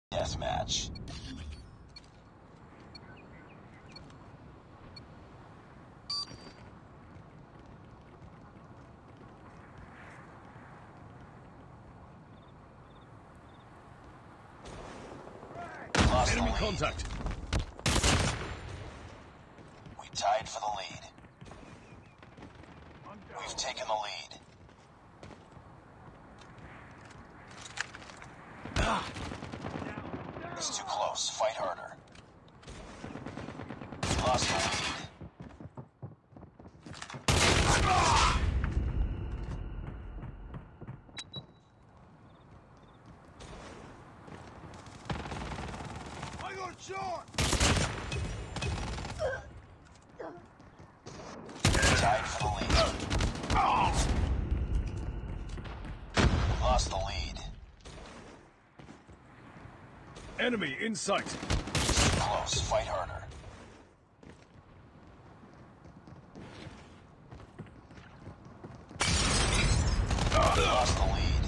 Deathmatch. Lost Enemy contact. We tied for the lead. We've taken the lead. It's too close. Fight harder. We lost the lead. I got a shot! Tied for the lead. We lost the lead. Enemy in sight. It's too close. Fight harder. We lost the lead.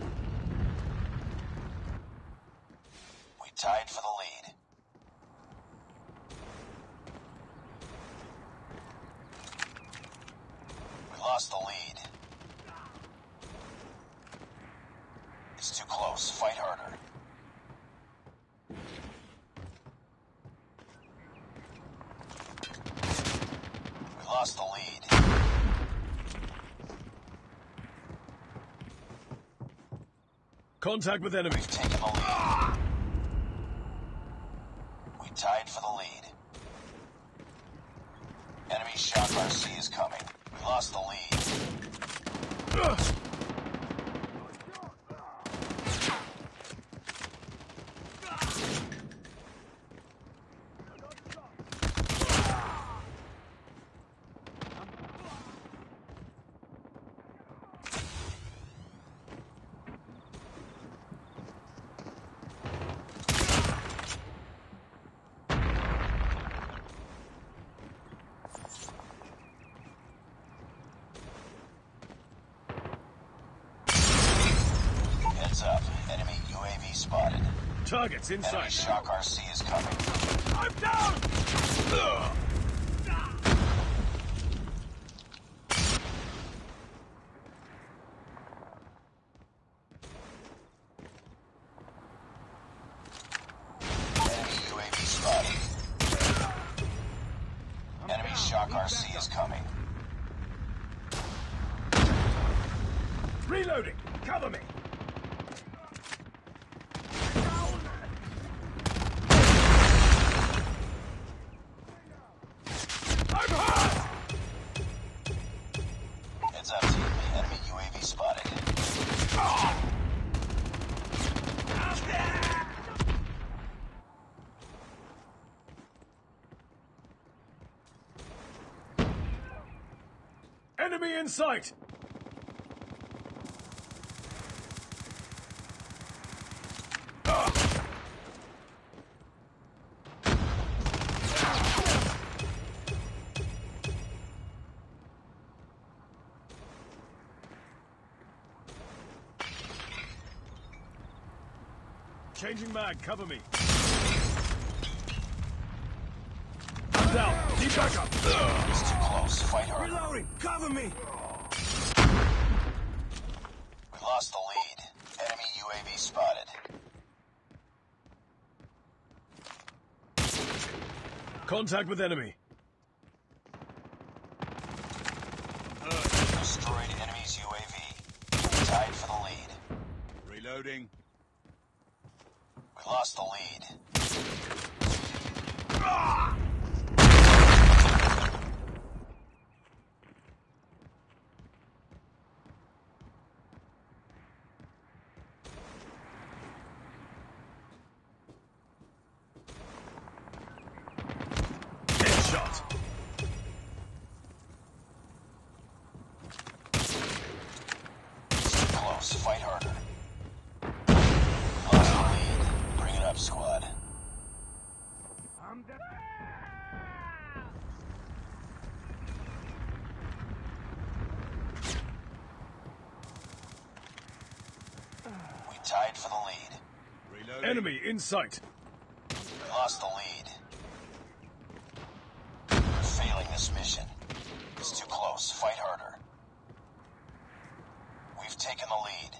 We tied for the lead. We lost the lead. It's too close. Fight harder. We lost the lead. Contact with enemy. We've taken the lead. We tied for the lead. Enemy shock RC is coming. We lost the lead. Heads up. Enemy UAV spotted. Targets in Enemy sight. shock RC is coming. I'm down! Enemy UAV spotted. Enemy shock RC is coming. Reloading. Cover me. I'm hot! Heads up, team. Enemy UAV spotted. Enemy in sight. Changing mag, cover me. I'm down. Need backup. It's too close. Fight harder. Reloading. Cover me. We lost the lead. Enemy UAV spotted. Contact with enemy. Destroyed enemy's UAV. Tied for the lead. Reloading. We lost the lead. Headshot. It's too close. Fight harder. We lost the lead. Bring it up, squad. I'm dead. Enemy in sight. We lost the lead. We're failing this mission. It's too close. Fight harder. We've taken the lead.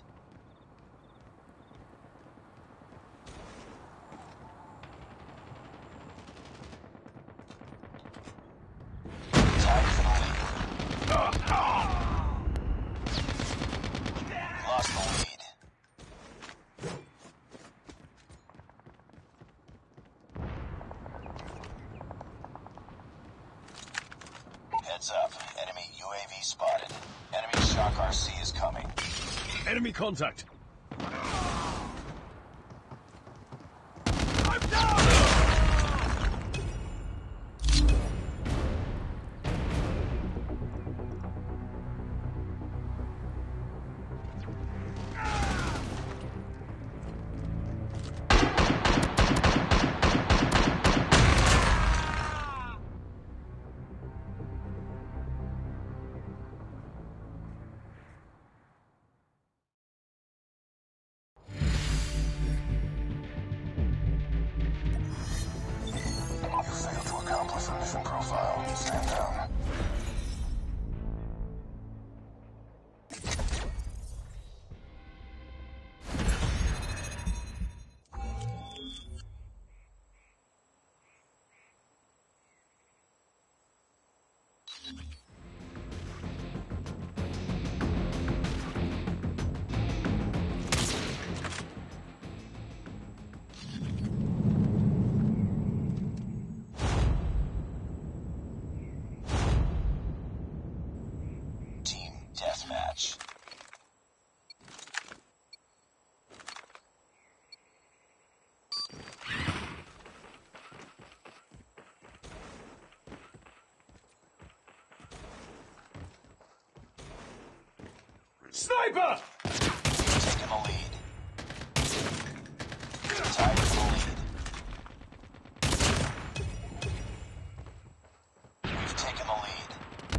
Tied for the lead. We lost the lead. Heads up. Enemy UAV spotted. Enemy Shock RC is coming. Enemy contact. I'm down! You failed to accomplish the mission profile. Stand down. Team deathmatch. Sniper! We've taken the lead. Tied for the lead. We've taken the lead.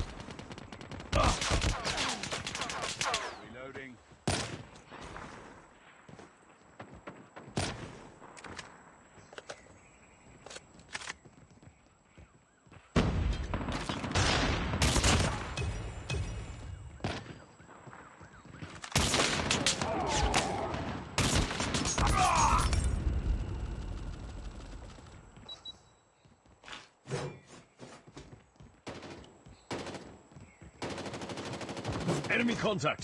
Reloading. Enemy contact.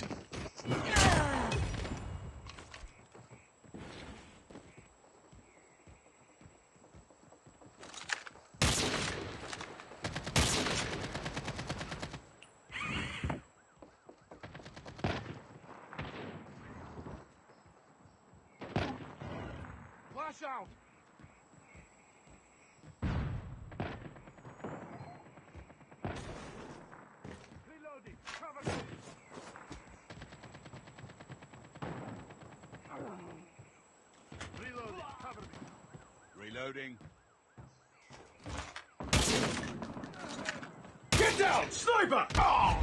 Flash out! Reloading. Cover me. Reloading. Cover me. Reloading. Get down! Sniper! Oh!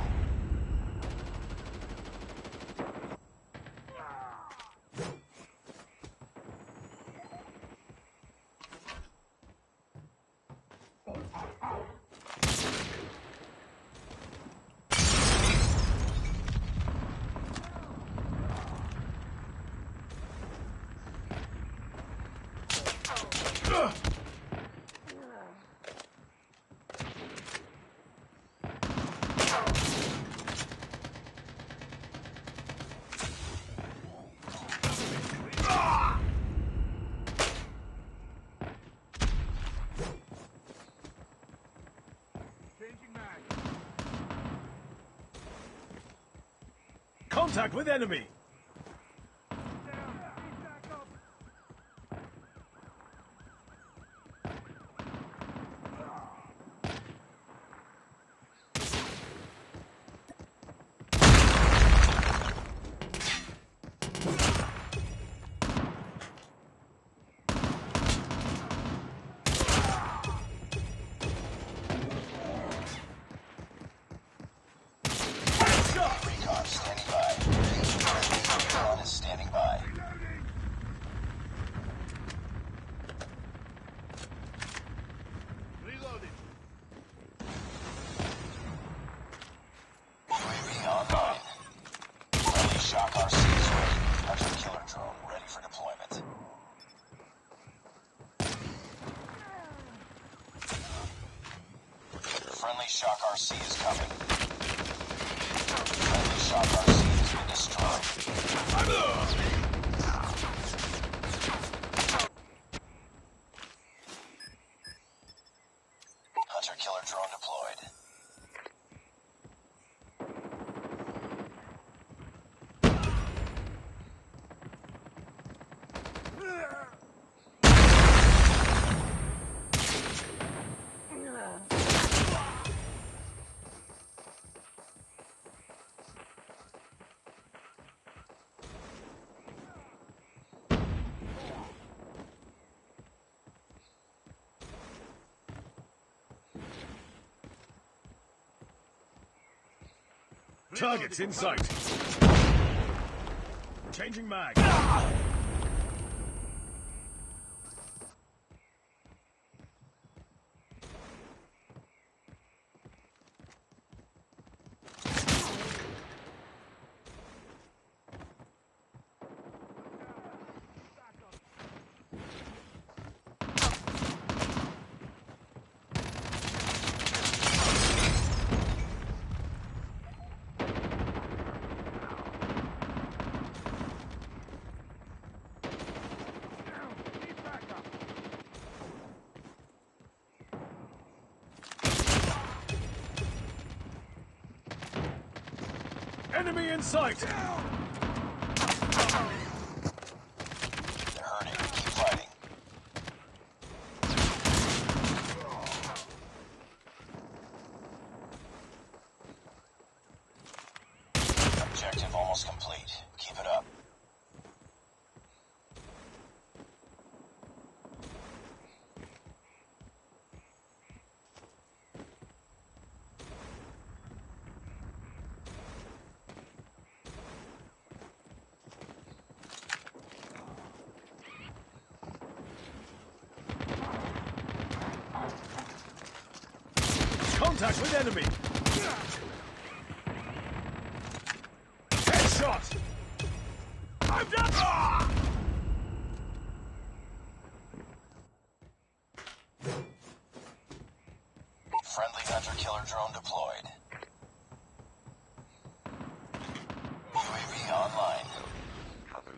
Changing mag. Contact with enemy. Down. Need backup. Recon standing by. shock RC is coming. Friendly shock RC has been destroyed. Hunter-killer drone deployed. Targets in sight. Changing mag. Enemy in sight! They're hurting. Keep fighting. Objective almost complete. Keep it up. Contact with enemy! Headshot! I'm done! Ah! Friendly hunter-killer drone deployed. UAV online. Cover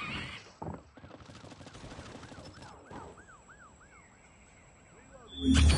me.